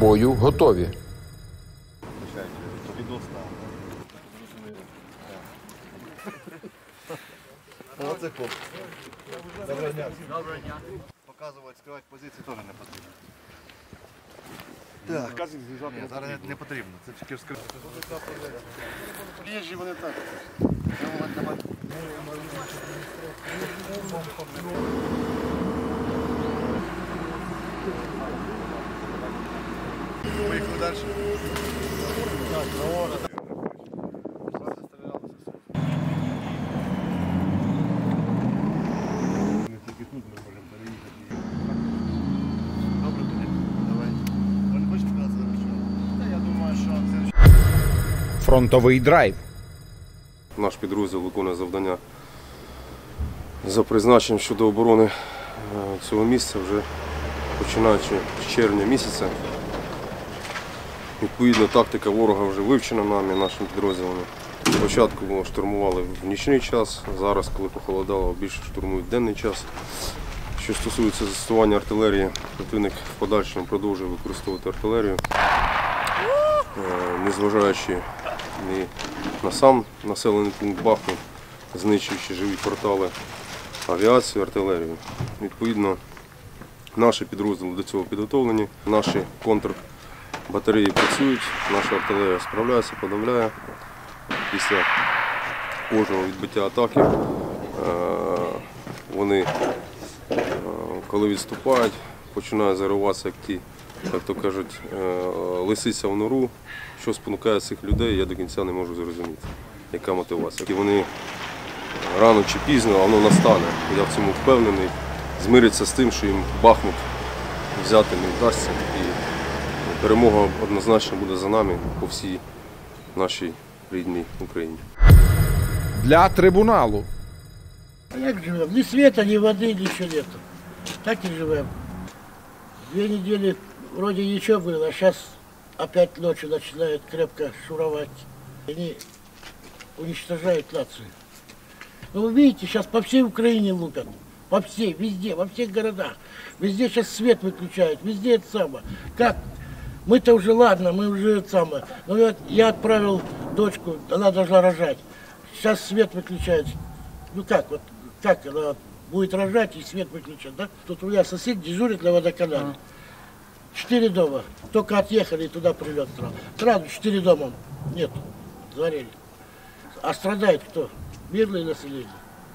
бою готові. Доброго дня. Показувати, скривати позиції теж не потрібно. Так, ні, зараз не потрібно. Це тільки вскривати. Приїжджі вони так. Поїхали далі. Так, наворот. Фронтовий драйв. Наш підрозділ виконує завдання за призначенням щодо оборони цього місця вже починаючи з червня місяця. Відповідно, тактика ворога вже вивчена нами, нашими підрозділами. Спочатку штурмували в нічний час, зараз, коли похолодало, більше штурмують в денний час. Що стосується застосування артилерії, противник в подальшому продовжує використовувати артилерію, незважаючи ні на сам населений пункт Бахмут, знищуючи живі квартали, авіацію, артилерію. Відповідно, наші підрозділи до цього підготовлені, наші контрбатареї працюють, наша артилерія справляється, подавляє. Після кожного відбиття атаки вони, коли відступають, починають зариватися, як ті, як то кажуть, лисиця в нору. Що спонукає цих людей, я до кінця не можу зрозуміти, яка мотивація. І вони рано чи пізно, воно настане, я в цьому впевнений, змиряться з тим, що їм Бахмут взяти не вдасться. І перемога однозначно буде за нами по всій нашій рідній Україні. Для трибуналу. А як живемо? Ні света, ні води, нічого нету. Так і живемо. 2 недели вроде ничего было, а сейчас опять ночью начинают крепко шуровать. Они уничтожают нацию. Ну вы видите, сейчас по всей Украине лупят. По всей, везде, во всех городах. Везде сейчас свет выключают, везде это самое. Как? Мы-то уже ладно, мы уже это самое. Но я отправил дочку, она должна рожать. Сейчас свет выключают. Ну как, вот как она будет рожать и свет выключат, да? Тут у меня сосед дежурит на водоканале. 4 дома. Только отъехали, и туда прилет сразу. Сразу 4 дома нет, сгорели. А страдает кто? Мирное население.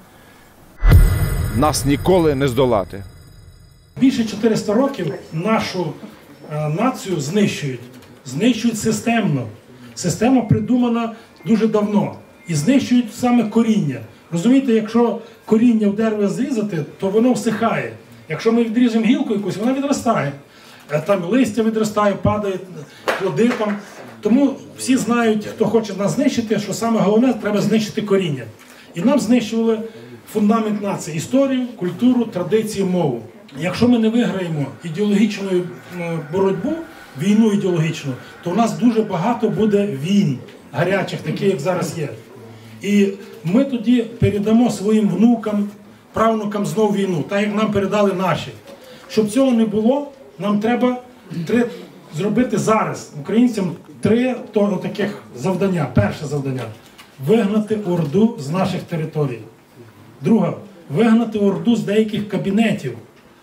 Нас ніколи не здолати. Більше 400 років нашу націю знищують. Знищують системно. Система придумана дуже давно. І знищують саме коріння. Розумієте, якщо коріння в дерева зрізати, то воно всихає. Якщо ми відріжемо гілку якусь, вона відростає. Там листя відростає, падає, плоди там. Тому всі знають, хто хоче нас знищити, що саме головне, треба знищити коріння. І нам знищували фундамент нації – історію, культуру, традиції, мову. Якщо ми не виграємо ідеологічну боротьбу, війну ідеологічну, то в нас дуже багато буде війн гарячих, таких, як зараз є. І ми тоді передамо своїм внукам, правнукам знову війну, так як нам передали наші. Щоб цього не було, нам треба зробити зараз українцям 3 таких завдання. Перше завдання – вигнати орду з наших територій. Друге – вигнати орду з деяких кабінетів.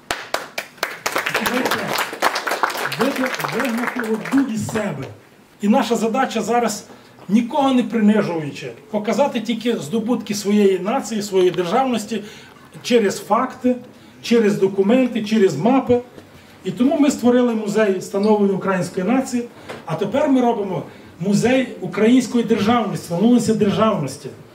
Вигнати орду із себе. І наша задача зараз, нікого не принижуючи, показати тільки здобутки своєї нації, своєї державності через факти, через документи, через мапи. І тому ми створили музей становлення української нації, а тепер ми робимо музей української державності, становлення державності.